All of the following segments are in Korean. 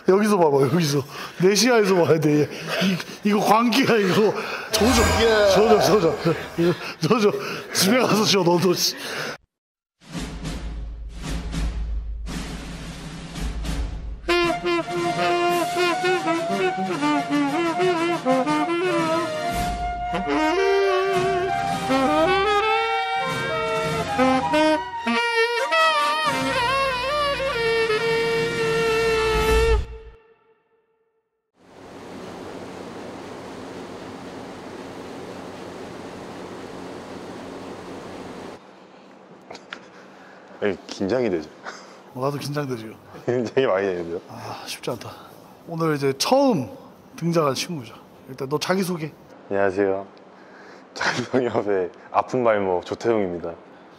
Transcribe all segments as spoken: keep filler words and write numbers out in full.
여기서 봐봐 여기서 내 시야에서 봐야 돼. 이, 이거 광기야 이거. 조져 조져 조져 조져 집에 가서 쉬어 너도. 긴장이 되죠. 나도 긴장되죠. 굉장히 많이 되는데요. 아 쉽지 않다. 오늘 이제 처음 등장한 친구죠. 일단 너 자기소개. 안녕하세요. 자기성협의 아픈 말모 조태웅입니다.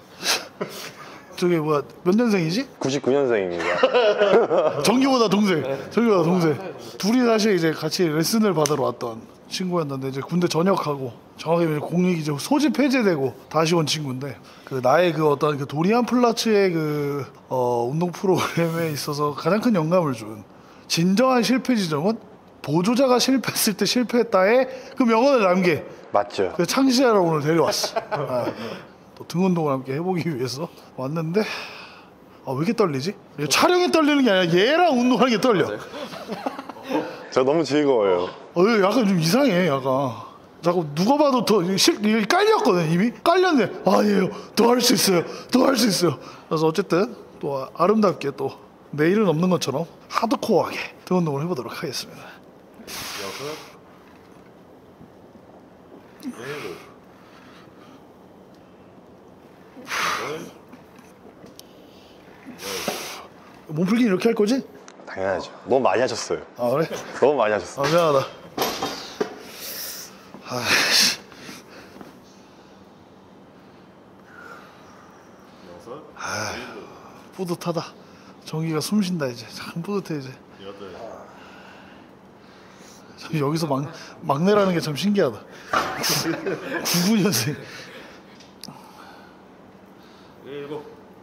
저기 뭐야 몇 년생이지? 구십구 년생입니다. 정규보다 동생. 정규보다 동생. 둘이 사실 이제 같이 레슨을 받으러 왔던 친구였는데 이제 군대 전역하고 정확히 공익 이제 소집 해제되고 다시 온 친구인데 그 나의 그 어떤 그 도리안 플라츠의 그 어 운동 프로그램에 있어서 가장 큰 영감을 준 진정한 실패 지점은 보조자가 실패했을 때 실패했다의 그 명언을 남게. 맞죠. 그 창시하러 오늘 데려왔어. 아, 또 등 운동을 함께 해보기 위해서 왔는데 아, 왜 이렇게 떨리지? 촬영이 떨리는 게 아니라 얘랑 운동하는 게 떨려. 저 너무 즐거워요. 어, 약간 좀 이상해, 약간. 자꾸 누가 봐도 더 실, 이게 깔렸거든 이미 깔렸네. 아니에요, 더 할 수 있어요, 더 할 수 있어요. 그래서 어쨌든 또 아름답게 또 내일은 없는 것처럼 하드코어하게 등 운동을 해보도록 하겠습니다. 여섯, 일곱, 여덟, 몸풀기는 이렇게 할 거지? 당연하죠. 너무 많이 하셨어요. 아 그래? 너무 많이 하셨어요. 아 미안하다. 아이씨. 여섯, 아, 뿌듯하다. 정기가 숨 쉰다 이제. 참 뿌듯해 이제. 여덟, 참 여기서 막 막내라는 게 참 신기하다. 구십구 년생. 일곱,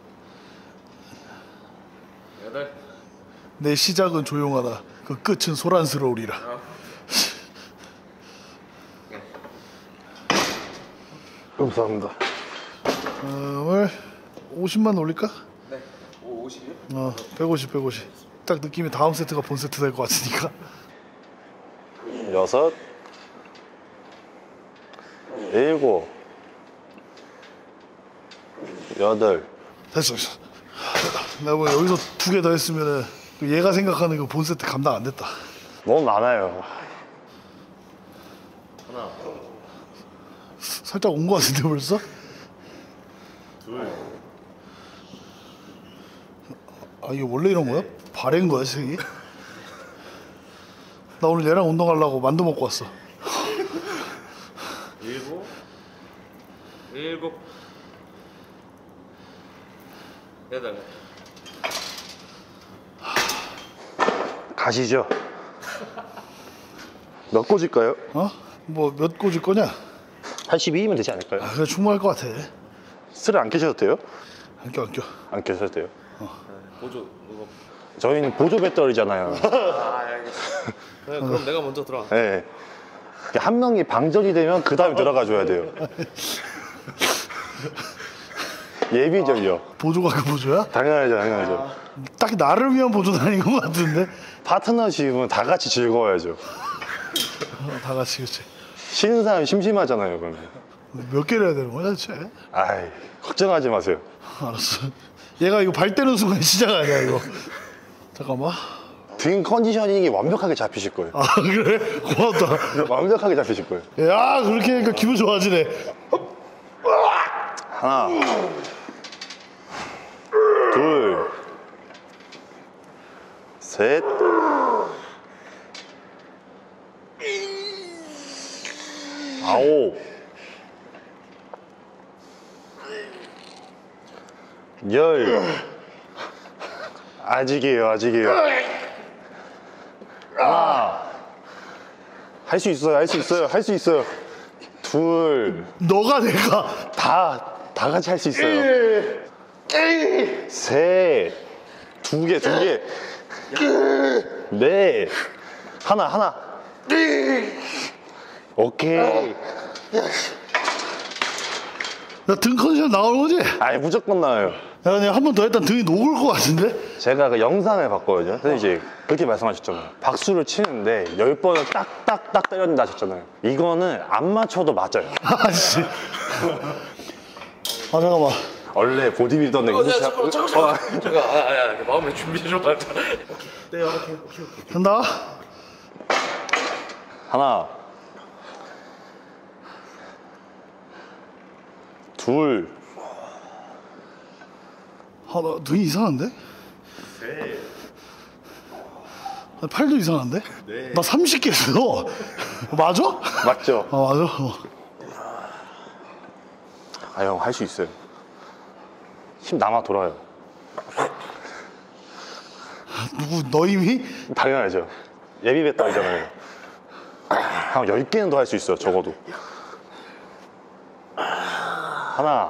여덟. 내 시작은 조용하다. 그 끝은 소란스러우리라. 감사합니다. 어, 오늘 오십만 올릴까? 네. 오, 오십이요? 어, 백오십, 백오십. 딱 느낌이 다음 세트가 본 세트 될 것 같으니까. 여섯, 일곱, 여덟. 됐어, 됐어. 내가 뭐 여기서 두 개 더 했으면은 얘가 생각하는 그 본 세트 감당 안 됐다. 너무 많아요. 하나, 살짝 온 것 같은데 벌써? 둘, 아 이게 원래 이런 거야? 발해인 거야 색이? 나 오늘 얘랑 운동하려고 만두 먹고 왔어. 일곱, 일곱, 여덟. 가시죠. 몇 꽂을까요? 어? 뭐 몇 꽂을 거냐? 한 십이이면 되지 않을까요? 아 그래 충분할 것 같아. 술을 안 깨셔도 돼요? 안 껴, 안 껴. 안 깨셔도 돼요? 보조 이거. 저희는 보조 배터리잖아요. 아 알겠어. 네, 그럼 내가 먼저 들어가. 네. 한 명이 방전이 되면 그 다음에 들어가 줘야 돼요. 예비전이요. 보조가 그 보조야? 당연하죠, 당연하죠. 딱히 나를 위한 보조는 아닌 것 같은데. 파트너십은 다 같이 즐거워야죠. 어, 다 같이 그치. 쉬는 사람이 심심하잖아요, 그러면. 몇 개를 해야 되는 거야 대체? 아이, 걱정하지 마세요. 알았어. 얘가 이거 발 떼는 순간 시작 아니야 이거. 잠깐만. 등 컨디셔닝이 완벽하게 잡히실 거예요. 아 그래? 고맙다. 완벽하게 잡히실 거예요. 야 그렇게 하니까 기분 좋아지네. 하나, 둘, 셋, 아홉, 열. 아직이에요, 아직이에요. 하나. 할 수 있어요, 할 수 있어요, 할 수 있어요. 둘. 너가 내가 다, 다 같이 할 수 있어요. 셋. 두 개, 두 개. 네. 하나, 하나. 오케이. 나 등 컨디션 나오는 거지? 아이, 무조건 나와요. 야, 내가 한 번 더 했다 등이 녹을 것 같은데? 제가 그 영상을 봤거든요. 근데 이제 그렇게 말씀하셨잖아요. 박수를 치는데 열 번을 딱딱딱 때렸는다 하셨잖아요. 이거는 안 맞춰도 맞아요. 아씨. 아, 잠깐만. 원래 보디빌더는 어, 이렇게 잠깐만, 하고- 잠깐만, 어, 잠깐만. 잠깐, 아, 아, 아, 마음의 준비 좀 하자. 네, 오케이, 오케이, 오케이. 간다. 하나, 둘, 아, 나 등이 이상한데? 네. 아, 팔도 이상한데? 네. 나 삼십 개 했어. 맞아? 맞죠? 아, 맞아. 어. 아, 형, 할 수 있어요. 힘 남아 돌아요. 누구, 너 이미? 당연하죠. 예비배터리잖아요. 한 열 개는 더 할 수 있어요, 적어도. 하나,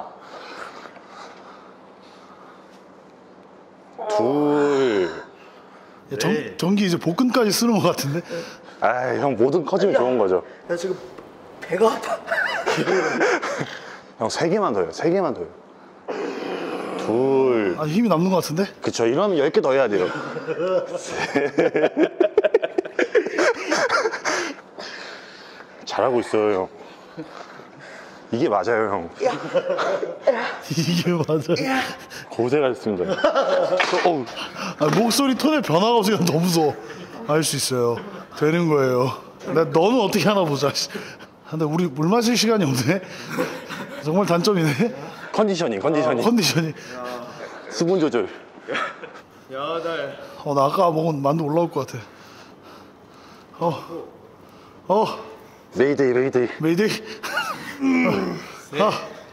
둘. 야, 전, 전기 이제 복근까지 쓰는 것 같은데? 아, 형, 뭐든 커지면 좋은 거죠. 나 지금 배가 아파. 형, 세 개만 더요, 세 개만 더요. 둘. 아, 힘이 남는 것 같은데? 그쵸, 이러면 열 개 더 해야 돼요. 잘하고 있어요, 형. 이게 맞아요, 형. 이게 맞아. 고생하셨습니다. 어우. 아, 목소리 톤의 변화가 없으니까 너무 무서워. 알 수 있어요. 되는 거예요. 나 너는 어떻게 하나 보자. 씨. 근데 우리 물 마실 시간이 없네. 정말 단점이네. 컨디셔닝, 컨디셔닝. 컨디션이. 수분 조절. 여덟. 어, 나 아까 먹은 만두 올라올 것 같아. 어, 어, 메이데이, 메이데이. 메이데이. 아,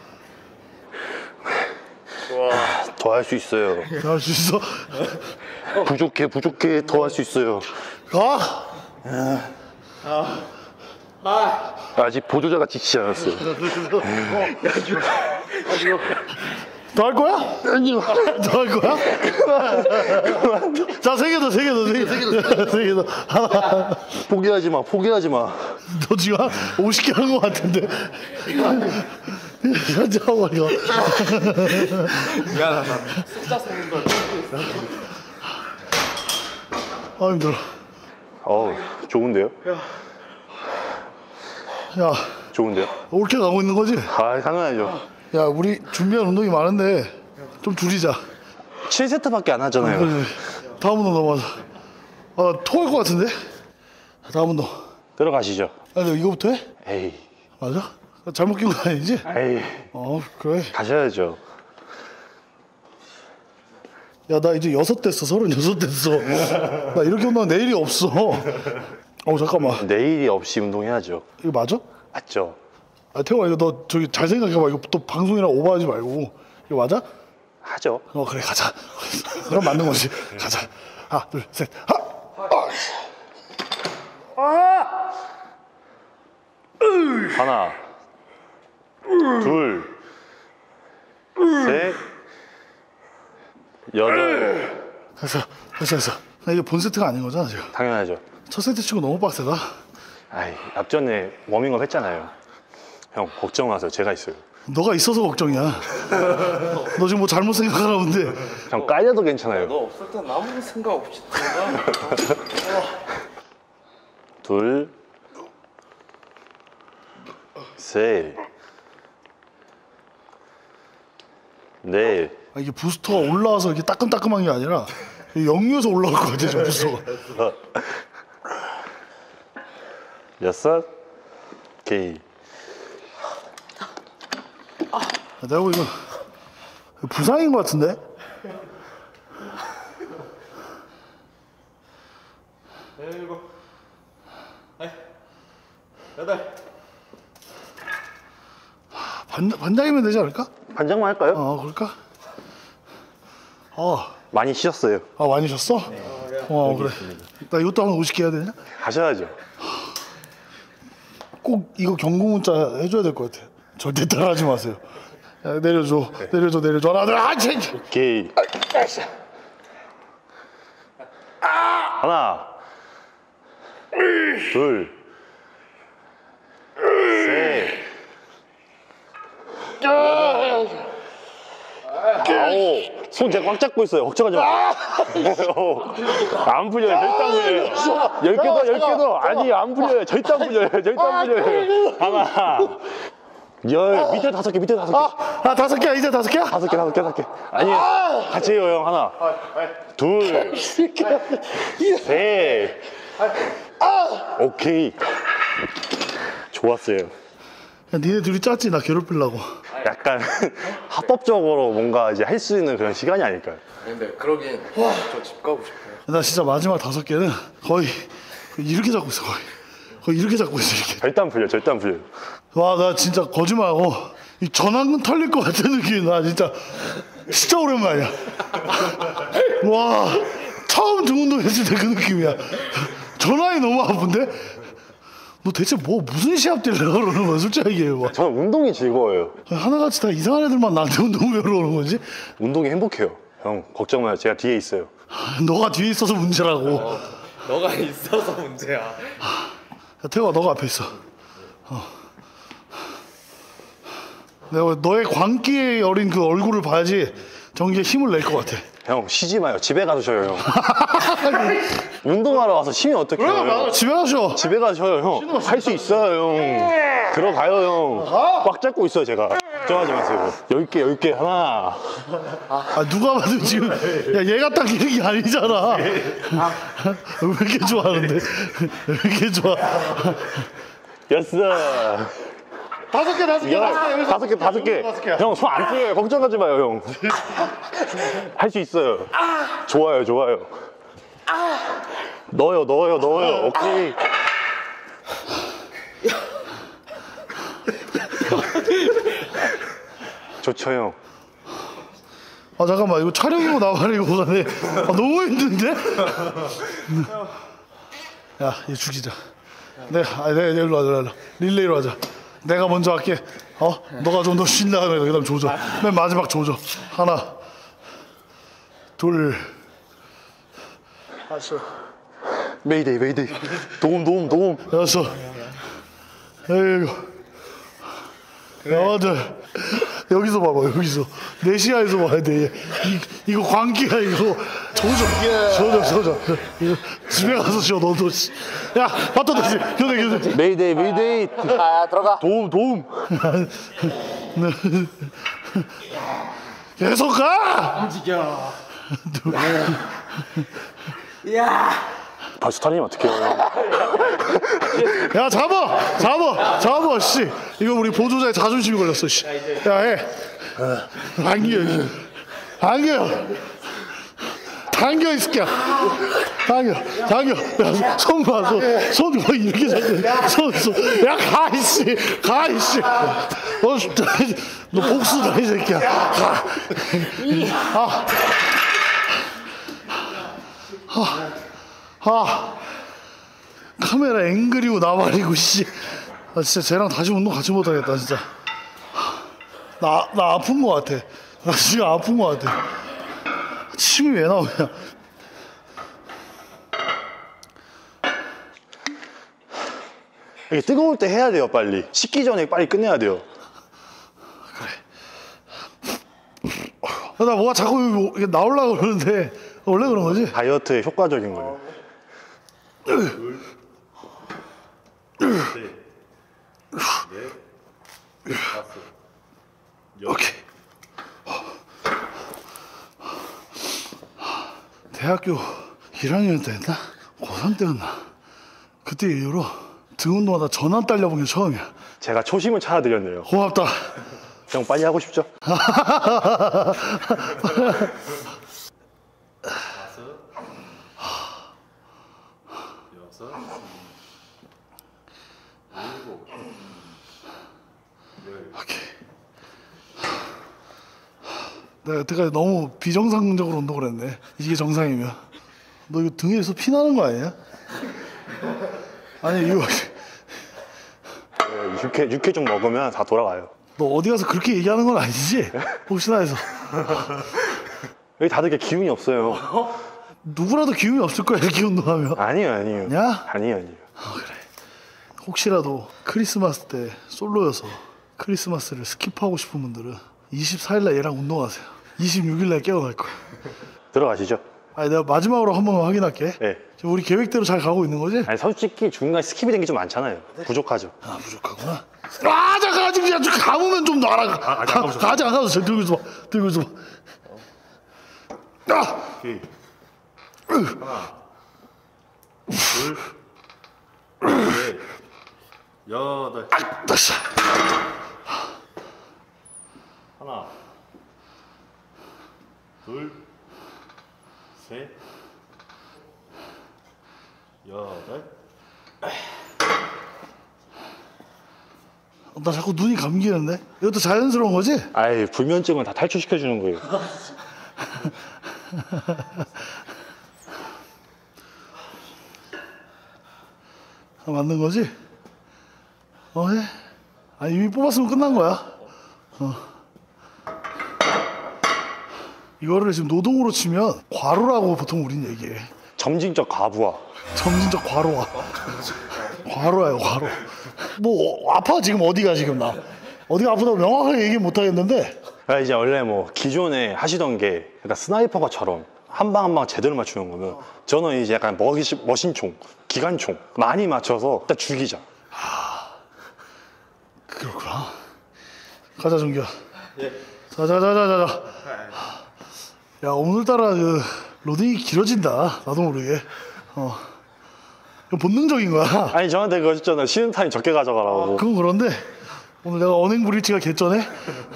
더 할 수 있어요. 할 수 있어. 부족해, 부족해. 더 할 수 있어요. 가. 아직 보조자가 지치지 않았어요. 더 할 거야? 아니요. 더 할 거야? 자, 세 개 더, 세 개 더, 세 개 더. 세 개 더. 하나. 포기하지 마, 포기하지 마. 너 지금 한 오십 개 한 것 같은데. 잠깐만, 이거. 미안하다. 숫자 세는 걸 모르고 있어. 아, 힘들어. 어우, 좋은데요? 야, 좋은데요? 옳게 가고 있는 거지? 아, 당연하죠. 야, 우리 준비한 운동이 많은데 좀 줄이자. 칠 세트밖에 안 하잖아요. 그래. 다음 운동 넘어가자. 아, 토할 것 같은데? 다음 운동. 들어가시죠. 아니, 이거부터 해? 에이, 맞아? 잘못 낀 거 아니지? 에이, 어, 그래. 가셔야죠. 야, 나 이제 여섯 됐어. 서른 여섯 됐어. 나 이렇게 운동하면 내일이 없어. 어, 잠깐만. 내일이 없이 운동해야죠. 이거 맞아? 맞죠? 아, 태호아, 이거 너 저기 잘 생각해봐. 이거 또 방송이랑 오버하지 말고. 이거 맞아? 하죠. 어, 그래, 가자. 그럼 맞는 거지. 가자. 하나, 둘, 셋. 하! 하나, 둘, 셋, 여덟. 됐어. 됐어, 됐어. 나 이게 본 세트가 아닌 거잖아, 지금. 당연하죠. 첫 세트 치고 너무 빡세다. 아이, 앞전에 워밍업 했잖아요. 형, 걱정 마세요. 제가 있어요. 너가 있어서 걱정이야. 너 지금 뭐 잘못 생각하나 본데. 형, 깔려도 괜찮아요. 너 없을 땐 아무 생각 없이 들어가. 둘, 셋, 넷, 아, 이게 부스터가 올라와서 이렇게 따끔따끔한 게 아니라 역류에서 올라올 것 같아, 저 부스터가. 여섯, 오케이. 아, 내가 보기이 부상인 것 같은데? 일곱. 아이. 여덟. 반, 반장이면 되지 않을까? 반장만 할까요? 어, 그럴까? 어, 많이 쉬었어요. 아, 많이 셨어? 어, 그래. 나 이것도 한번 오십 개 해야 되냐? 하셔야죠. 꼭 이거 경고 문자 해줘야 될 것 같아. 절대 따라하지 마세요. 야, 내려줘, 내려줘, 내려줘. 하나, 둘, 아, 쟤! 오케이. 하나, 둘, 셋, 아홉. 손 제가 꽉 잡고 있어요. 걱정하지 마. 안 풀려요. 절대 안 풀려요. 열 개 더, 열 개 더. 아니, 안 풀려요. 절대 안 풀려요. 절대 안 풀려요. 하나, 열. 밑에 다섯 개, 밑에 다섯 개. 아, 다섯 개야, 이제 다섯 개야? 다섯 개, 다섯 개, 다섯 개. 아니, 같이 해요, 형. 하나, 둘, 셋. 오케이. 좋았어요. 야, 니네 둘이 짰지, 나 괴롭히려고. 약간 합법적으로 뭔가 이제 할 수 있는 그런 시간이 아닐까요? 근데 그러긴 저 집 가고 싶어요. 나 진짜 마지막 다섯 개는 거의 이렇게 잡고 있어, 거의. 거의 이렇게 잡고 있어, 이렇게. 절대 안 풀려, 절대 안 풀려. 와, 나 진짜 거짓말하고 이 전완근 털릴 것 같은 느낌이 나. 진짜 진짜 오랜만이야. 와, 처음 등 운동했을 때 그 느낌이야. 전완이 너무 아픈데? 너 대체 뭐 무슨 시합 뛰려고 그러는 거야, 솔직히 얘기해. 저는 운동이 즐거워요. 하나같이 다 이상한 애들만 나한테 운동 배우러 오는 거지? 운동이 행복해요. 형, 걱정 마요. 제가 뒤에 있어요. 너가 뒤에 있어서 문제라고. 어, 너가 있어서 문제야. 야, 태호가 너가 앞에 있어. 어. 내가 너의 광기에 어린 그 얼굴을 봐야지 전기에 힘을 낼 것 같아. 형, 쉬지 마요. 집에 가서 쉬어요, 형. 운동하러 와서 쉬면 어떡해요, 형. 집에 가셔. 집에 가서 쉬어요, 형. 할 수 있어요, 형. 들어가요, 형. 꽉 잡고 있어요, 제가. 걱정하지 마세요. 열 개, 열 개. 하나. 아, 누가 봐도 지금 야, 얘가 딱 이런 게 아니잖아. 왜 이렇게 좋아하는데? 왜 이렇게 좋아? 여섯. 다섯 개, 다섯 개, 열. 다섯 개, 다섯 개. 형, 손 안 풀려요. 걱정하지 마요, 형. 할 수 있어요. 좋아요, 좋아요. 넣어요, 넣어요, 넣어요. 오케이. 좋죠, 형. 아, 잠깐만, 이거 촬영이고 나발이고 가네. 아, 너무 힘든데? 야, 얘 죽이자. 내가, 아, 내가 일로 와자, 일로. 릴레이로 하자. 내가 먼저 할게. 어? 너가 좀 더 쉰 다음에 그 다음 조져. 맨 마지막 조져. 하나, 둘, 다섯, 메이데이, 메이데이. 도움, 도움, 도움. 여섯, 일곱, 여덟. 여기서 봐봐, 여기서. 내 시야에서 봐야 돼. 이, 이거 광기야, 이거. 조져. 조져, 조져. 이거 집에 가서 쉬어, 너도. 야, 바꿔 다시. 교대, 교대. 메이데이, 메이데이. 아, 들어가. 도움, 도움. 계속 가! 움직여. 야. 벌써 털리면 어떡해요, 형. 야, 잡아! 잡아! 잡아, 씨. 이거 우리 보조자의 자존심이 걸렸어, 씨. 야, 해. 당겨, 당겨. 당겨, 이 새끼야. 당겨, 당겨. 야, 손 봐, 손. 손 봐, 이렇게 잡고. 손, 손. 야, 가, 이씨. 가, 이씨. 너, 너 복수다, 이 새끼야. 가. 아. 아. 아. 카메라 앵글이고 나발이고, 씨. 나 진짜 쟤랑 다시 운동 같이 못하겠다, 진짜. 나, 나 아픈 거 같아. 나 지금 아픈 거 같아. 침이 왜 나오냐. 이게 뜨거울 때 해야 돼요, 빨리. 식기 전에 빨리 끝내야 돼요. 나 뭐가 자꾸 이게 나오려고 그러는데, 원래 그런 거지? 다이어트에 효과적인 거예요. 오케이. 대학교 일 학년 때였나? 고삼 때였나? 그때 이후로 등 운동하다 전환 딸려본 게 처음이야. 제가 초심을 찾아드렸네요. 고맙다. 형 빨리 하고 싶죠? 오케이. 내가 여태까지 너무 비정상적으로 운동을 했네. 이게 정상이면. 너 이거 등에서 피 나는 거 아니야? 아니 이거 네, 육회, 육회 좀 먹으면 다 돌아가요. 너 어디 가서 그렇게 얘기하는 건 아니지? 혹시나 해서. 여기 다들 이렇게 기운이 없어요. 누구라도 기운이 없을 거야 이렇게 운동하면. 아니요 아니요. 아니야? 아니요 아니요. 아, 그래. 혹시라도 크리스마스 때 솔로여서 크리스마스를 스킵하고 싶은 분들은 이십사 일날 얘랑 운동하세요. 이십육 일날 깨어날 거야. 들어가시죠. 아니 내가 마지막으로 한 번만 확인할게. 네. 지금 우리 계획대로 잘 가고 있는 거지? 아니 솔직히 중간에 스킵이 된 게 좀 많잖아요. 부족하죠. 아 부족하구나. 아 잠깐 아직 그냥 좀 감으면 좀 놔라. 아, 아직 안 감으셨어요? 아직 안 감았어. 들고 있어봐. 들고 있어봐. 아! 오케이. 으. 하나, 둘, 셋, 여덟. 아, 다시. 하나, 둘, 셋, 여덟. 나 자꾸 눈이 감기는데? 이것도 자연스러운 거지? 아이 불면증은 다 탈출시켜 주는 거예요. 아, 맞는 거지? 어, 해. 아, 이미 뽑았으면 끝난 거야. 어. 이거를 지금 노동으로 치면 과로라고 보통 우린 얘기해. 점진적 과부하. 점진적 과로화. 과로야, 과로. 뭐, 어, 아파, 지금 어디가 지금 나. 어디가 아프다고 명확하게 얘기 못 하겠는데. 아, 이제 원래 뭐 기존에 하시던 게 약간 스나이퍼가처럼 한 방 한 방 제대로 맞추는 거면 저는 이제 약간 머신, 머신총, 기관총 많이 맞춰서 일단 죽이자. 그렇구나. 가자, 정규야. 예. 자자, 자자, 자자. 야, 오늘따라 그, 로딩이 길어진다. 나도 모르게. 어. 이거 본능적인 거야. 아니 저한테 그거 했잖아요. 쉬는 타임 적게 가져가라고. 그건 그런데, 오늘 내가 언행불일치가 개쩌네?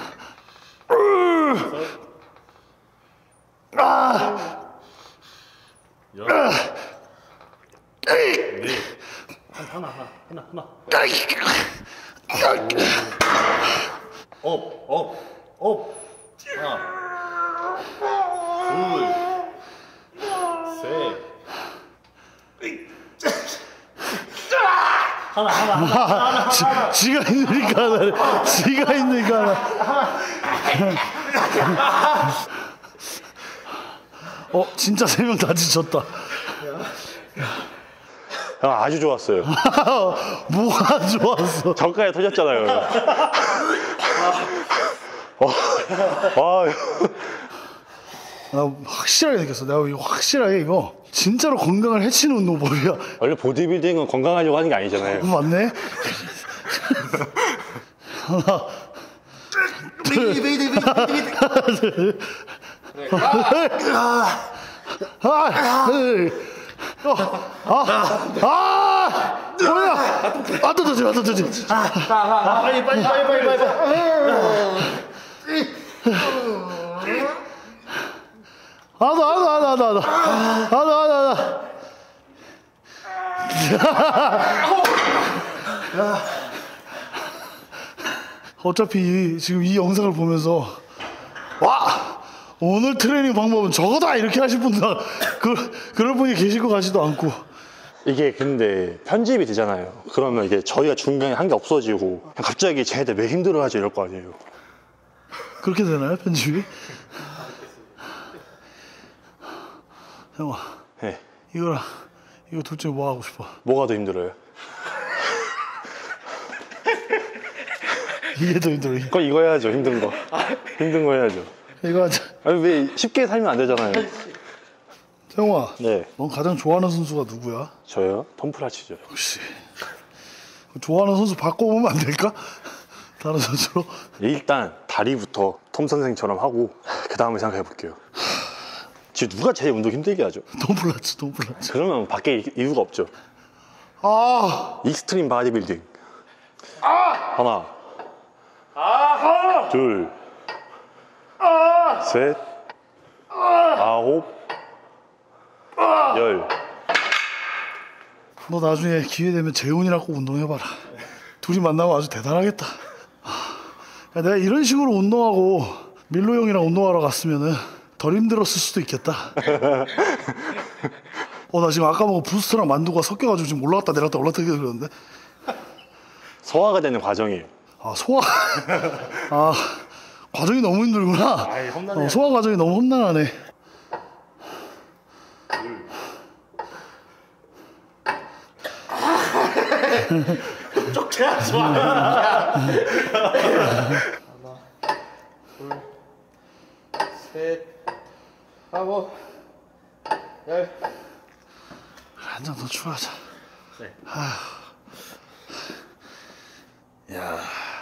아! 여, 네. 하나, 하나, 하나, 하나. 업, 업, 업. 하나, 둘, 셋. 하나, 하나, 하나, 하나. 지, 지가 있으니까 하나. 지가 있으니까 하나. 어, 진짜 세 명 다 지쳤다. 형 아주 좋았어요. 뭐가 좋았어? 저까지 터졌잖아요. 어, 아, 나 확실하게 느꼈어. 내가 이거 확실하게 이거 진짜로 건강을 해치는 운동법이야. 원래 보디빌딩은 건강하려고 하는 게 아니잖아요. 맞네. 하나, 둘, 둘, 아, 둘, 어, 아, 아, 뭐야? 아, 또 터지, 아, 또 터지. 빨리 빨리 빨리 빨리 빨리. 아, 나, 아, 나, 아, 나, 아, 나, 아, 나, 아, 나. 어차피 지금 이 영상을 보면서 와 오늘 트레이닝 방법은 저거다 이렇게 하실 분들 그 그럴 분이 계실 것 같지도 않고. 이게 근데 편집이 되잖아요. 그러면 이게 저희가 중간에 한 게 없어지고 갑자기 쟤네들 왜 힘들어하지 이럴 거 아니에요. 그렇게 되나요 편집이? 형아 네. 이거랑 이거 둘 중에 뭐 하고 싶어? 뭐가 더 힘들어요? 이게 더 힘들어. 그거 이거 해야죠. 힘든 거. 힘든 거 해야죠. 이거 하자. 아니 왜 쉽게 살면 안 되잖아요. 형아 네. 넌 가장 좋아하는 선수가 누구야? 저요? 톰프라치죠. 혹시 좋아하는 선수 바꿔보면 안 될까? 다른 선수로? 일단 다리부터 톰 선생처럼 하고 그 다음에 생각해 볼게요. 지금 누가 제일 운동 힘들게 하죠? 톰플라츠 톰플라츠. 그러면 밖에 이유가 없죠. 아 익스트림 바디빌딩. 하나, 둘, 셋, 아홉, 열. 너 나중에 기회 되면 재훈이랑 꼭 운동해봐라. 둘이 만나면 아주 대단하겠다. 야, 내가 이런 식으로 운동하고 밀로 형이랑 운동하러 갔으면은 덜 힘들었을 수도 있겠다. 어, 나 지금 아까 먹은 부스트랑 만두가 섞여가지고 지금 올라갔다 내려갔다 올라갔다 그러는데. 소화가 되는 과정이에요. 아, 소화. 아, 과정이 너무 힘들구나. 어, 소화 과정이 너무 험난하네. 쪽대하지 마. 하나, 둘, 셋, 하고 열. 한 장 더 추가하자. 네. 야.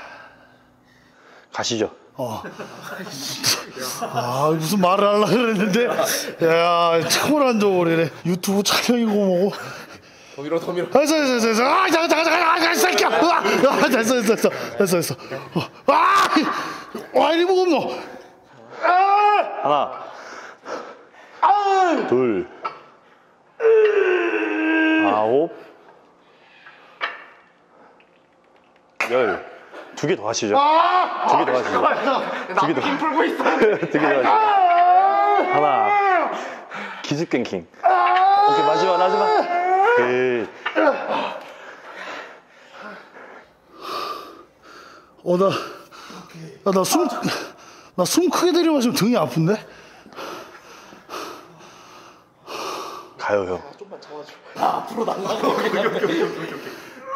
가시죠. 어. 아 무슨 말을 하려고 그랬는데 야 참을 줘버리네. 유튜브 촬영이고 뭐고. 더 밀어 더 밀어. 됐어 됐어 됐어. 아 잠깐 잠깐 잠깐 아 새끼야. 아 됐어 됐어 됐어 됐어 됐어. 아와 이리 먹었노. 하나, 둘, 아홉, 열. 두 개 더 하시죠. 두 개 더 하시죠. 두 개 더. 힘 풀고 있어. 두 개 더 하시죠. 하나, 기습갱킹. 오케이, 마지막, 마지막. 오케이. 어, 나, 나, 나 숨, 나 숨 크게 들이마시면 등이 아픈데? 가요, 형. 좀만 잡아줘. 아, 앞으로 날라가. 오케이, 오케이, 오케이, 오케이, 오케이.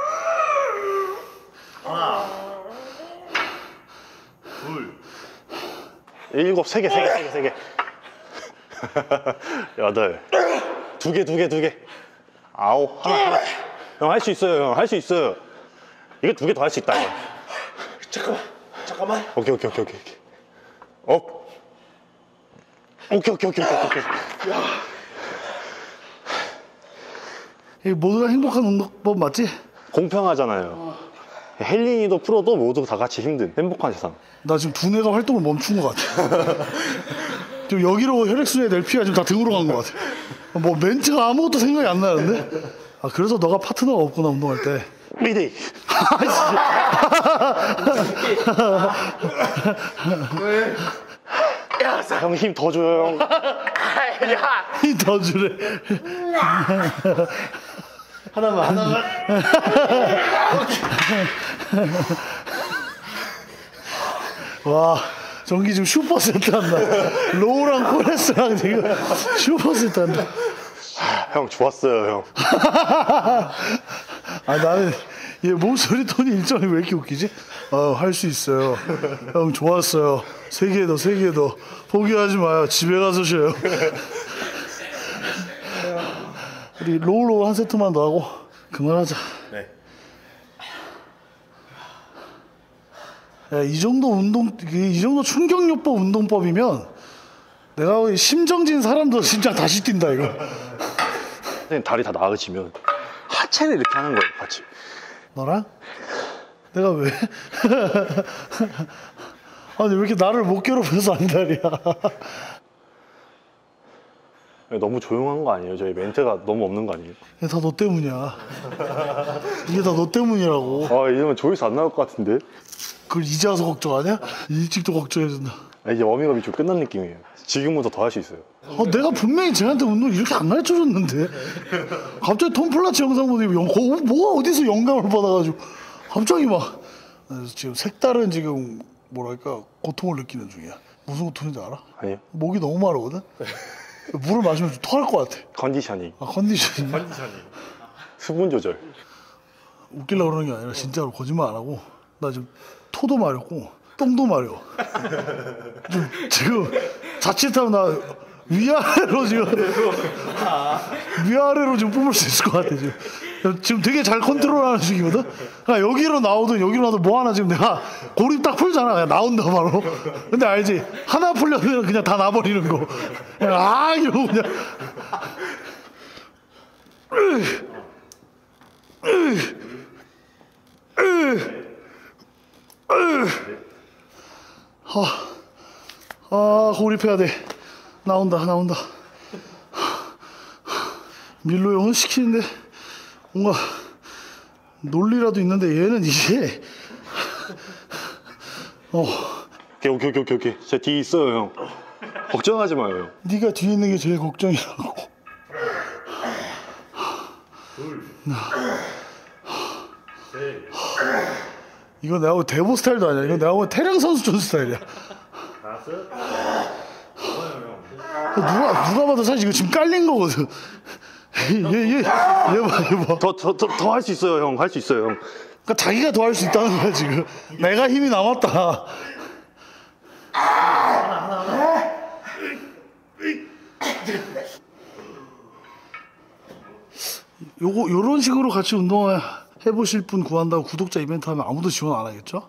하나, 둘, 일곱, 세 개, 세 개, 세 개, 세 개. 여덟. 두 개, 두 개, 두 개. 아홉, 하나, 하나. 형, 할 수 있어요, 형. 할 수 있어요. 이거 두 개 더 할 수 있다, 형. 잠깐만, 잠깐만. 오케이, 오케이, 오케이, 오케이. 업. 오케이, 오케이, 오케이, 오케이, 오케이. 야, 이 모두가 행복한 운동법 맞지? 공평하잖아요. 헬린이도 프로도 모두 다 같이 힘든 행복한 세상. 나 지금 두뇌가 활동을 멈춘 것 같아. 지금 여기로 혈액순환이 될 피가 지금 다 등으로 간 것 같아. 뭐 멘트가 아무것도 생각이 안 나는데? 아 그래서 너가 파트너가 없구나 운동할 때. 미디. 야, 형 힘 더 줘요, 형. 야, 힘 더 주래. 하나만 하나만. 와 전기 지금 슈퍼세트 한다. 로우랑 코레스랑 지금 슈퍼세트 한다. 형 좋았어요, 형. 아 나는 얘 목소리 톤이 일정이 왜 이렇게 웃기지? 아 할 수 있어요. 형 좋았어요. 세 개 더 세 개 더 포기하지 마요. 집에 가서 쉬어요. 우리 로우로우 한 세트만 더 하고 그만하자. 네. 야, 이 정도 운동, 이 정도 충격요법 운동법이면 내가 거의 심정진 사람도 진짜 다시 뛴다 이거. 선생님 다리 다 나으시면 하체를 이렇게 하는 거예요, 같이. 너랑? 내가 왜? 아니 왜 이렇게 나를 못 괴롭혀서 안달이야. 너무 조용한 거 아니에요? 저희 멘트가 너무 없는 거 아니에요? 이게 다 너 때문이야. 이게 다 너 때문이라고. 아, 이러면 조회수 안 나올 것 같은데? 그걸 이제 와서 걱정하냐? 일찍도 걱정해준다. 아, 이제 워밍업이 좀 끝난 느낌이에요. 지금부터 더 할 수 있어요. 아, 내가 분명히 쟤한테 운동 이렇게 안 가르쳐줬는데 갑자기 톰 플라치 영상 보더니 영, 어, 뭐 어디서 영감을 받아가지고 갑자기 막 지금 색다른 지금 뭐랄까 고통을 느끼는 중이야. 무슨 고통인지 알아? 아니요? 목이 너무 마르거든? 물을 마시면 좀 토할 것 같아. 컨디셔닝, 아 컨디션이 수분 조절. 웃기려고 그러는 게 아니라 진짜로 거짓말 안 하고 나 지금 토도 마렵고 똥도 마려. 좀 지금 자칫하면 나 위아래로 지금 위아래로 지금 뿜을 수 있을 것 같아 지금. 지금 되게 잘 컨트롤하는 중이거든. 그러니까 여기로 나오든 여기로 나오든 뭐 하나 지금 내가 고립 딱 풀잖아. 그냥 나온다 바로. 근데 알지? 하나 풀려면 그냥 다 나버리는 거. 그냥 아 이러고 그냥. 아, 아 고립해야 돼. 나온다 나온다. 밀로 형은 시키는데 뭔가 논리라도 있는데 얘는 이게 어 오케이, 오케이, 오케이, 오케이. 제 뒤에 있어요, 형. 걱정하지 마요, 형. 네가 뒤에 있는 게 제일 걱정이라고. 이거 내가 보면 대보 스타일도 아니야. 이거 내가 보면 태릉 선수촌 스타일이야. 누가 누가 봐도 사실 이거 지금 깔린 거거든. 얘얘얘 봐, 얘 봐. 더 더 더 할 수 있어요, 형. 할 수 있어요, 형. 그러니까 자기가 더 할 수 있다는 거야 지금. 내가 힘이 남았다. 요거 요런 식으로 같이 운동을 해보실 분 구한다고 구독자 이벤트 하면 아무도 지원 안 하겠죠?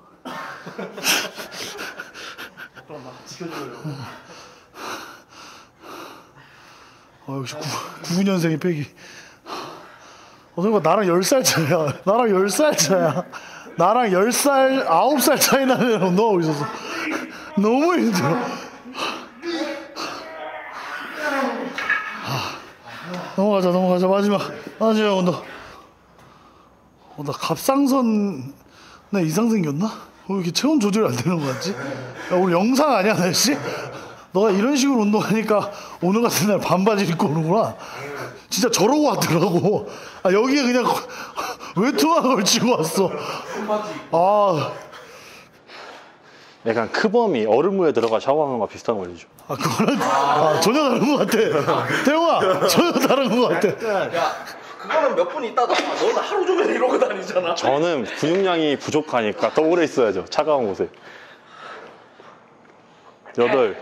어, 역시 구십구 년생이 패기. 어, 그러니까 나랑 열 살 차야. 나랑 열 살 차야. 나랑 열 살, 아홉 살 차이 나는 운동하고 있었어. 너무 힘들어. 아, 넘어가자, 넘어가자. 마지막, 마지막 운동. 어, 나 갑상선 나 이상 생겼나? 왜 이렇게 체온 조절이 안 되는 거 같지? 야, 우리 영상 아니야, 날씨? 너가 이런 식으로 운동하니까 오늘 같은 날 반바지 입고 오는구나. 진짜 저러고 왔더라고. 아, 여기에 그냥 외투만 걸치고 왔어. 아, 약간 크범이 얼음물에 들어가 샤워하는 거랑 비슷한 거죠. 아 그거는 아, 전혀 다른 것 같아. 태용아, 전혀 다른 것 같아. 야 그거는 몇 분 있다가 너는 하루 종일 이러고 다니잖아. 저는 근육량이 부족하니까 더 오래 있어야죠. 차가운 곳에. 여덟,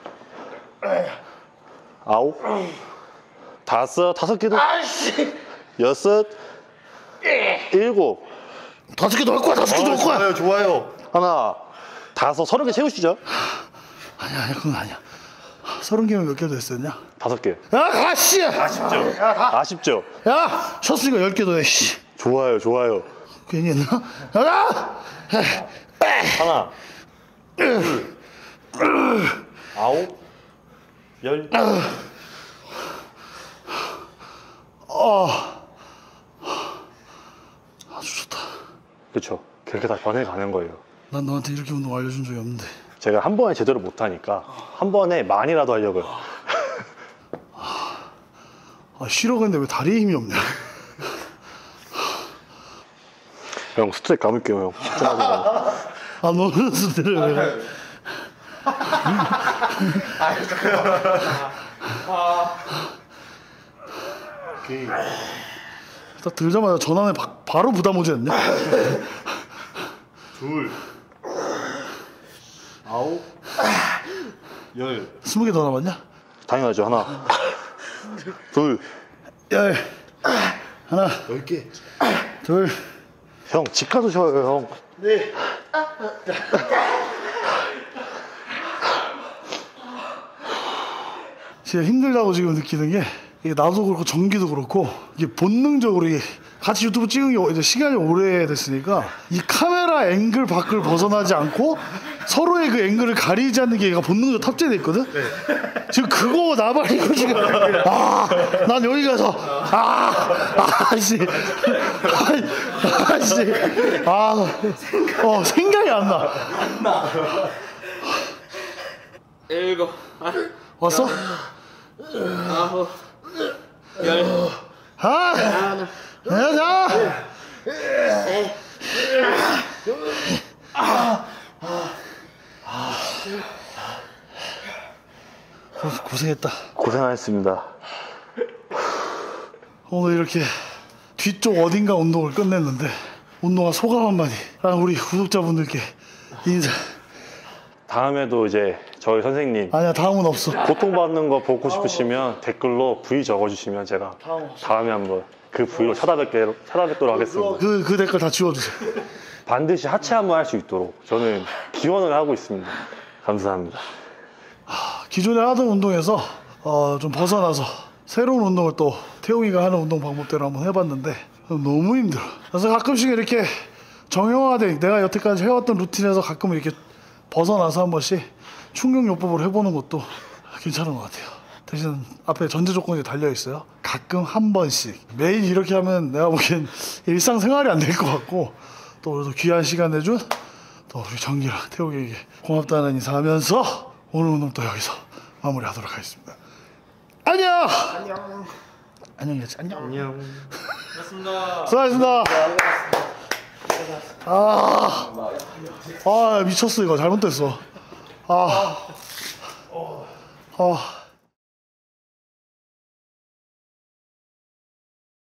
아홉, 다섯, 다섯 개도. 여섯, 일곱. 다섯 개 넣을 거야, 다섯 개 넣을 거야. 좋아요, 좋아요. 하나, 다섯, 서른 개 채우시죠. 아니야, 아니야, 그건 아니야. 서른 개면 몇 개 됐었냐? 다섯 개. 야, 아씨! 아쉽죠? 아쉽죠? 야, 쳤으니까 열 개 더 해. 씨. 좋아요, 좋아요. 괜히 했나? 야! 하나, 둘, 아홉, 열. 아, 아주 좋다. 그렇죠. 그렇게 다 변해가는 거예요. 난 너한테 이렇게 운동 알려준 적이 없는데. 제가 한 번에 제대로 못하니까 한 번에 많이라도 하려고요. 아, 싫어. 근데 왜 다리에 힘이 없냐? 형 스트레스 감을게요, 형. 집중하지 마. 아, 너는 스트를 왜? 아 잠깐만. 아 오케이. 딱 들자마자 전환에 바, 바로 부담 오지 않냐? 둘, 아홉, 열. 스무 개 더 남았냐? 당연하죠. 하나, 둘, 열, 하나, 열 개. 둘. 형, 집 가서 쉬어요, 형. 네. 진짜 힘들다고 지금 느끼는 게 이게 나도 그렇고 정기도 그렇고 이게 본능적으로 이게 같이 유튜브 찍은 게 이제 시간이 오래됐으니까 이 카메라 앵글 밖을 벗어나지 않고 서로의 그 앵글을 가리지 않는 게 얘가 본능적으로 탑재돼 있거든. 네. 지금 그거 나발이고 지금 아, 난 여기 가서 아, 아씨, 아씨, 아, 어 생각이 안 나. 안 나. 일곱. 왔어? 아홉. 열. 아, 자, 고- 고생했다. 고생하셨습니다. 오늘 이렇게 뒤쪽 어딘가 운동을 끝냈는데 운동한 소감 한마디 우리 구독자분들께 인사. 다음에도 이제 저희 선생님 아니야, 다음은 없어. 고통받는 거 보고 싶으시면 댓글로 V 적어주시면 제가 다음에 한번 그 V로 찾아뵙게, 찾아뵙도록 하겠습니다. 그, 그 댓글 다 지워주세요. 반드시 하체 한번 할 수 있도록 저는 기원을 하고 있습니다. 감사합니다. 기존에 하던 운동에서 어, 좀 벗어나서 새로운 운동을 또 태용이가 하는 운동 방법대로 한번 해봤는데 너무 힘들어. 그래서 가끔씩 이렇게 정형화된 내가 여태까지 해왔던 루틴에서 가끔 이렇게 벗어나서 한 번씩 충격요법을 해보는 것도 괜찮은 것 같아요. 대신 앞에 전제 조건이 달려있어요. 가끔 한 번씩. 매일 이렇게 하면 내가 보기엔 일상생활이 안 될 것 같고 또 그래도 귀한 시간 내준 또 우리 정기랑 태욱에게 고맙다는 인사하면서 오늘 운동 또 여기서 마무리하도록 하겠습니다. 안녕! 안녕. 안녕히 계세요. 안녕. 안녕. 고맙습니다. 수고하셨습니다. 아, 아 미쳤어. 이거 잘못됐어. 아, 아.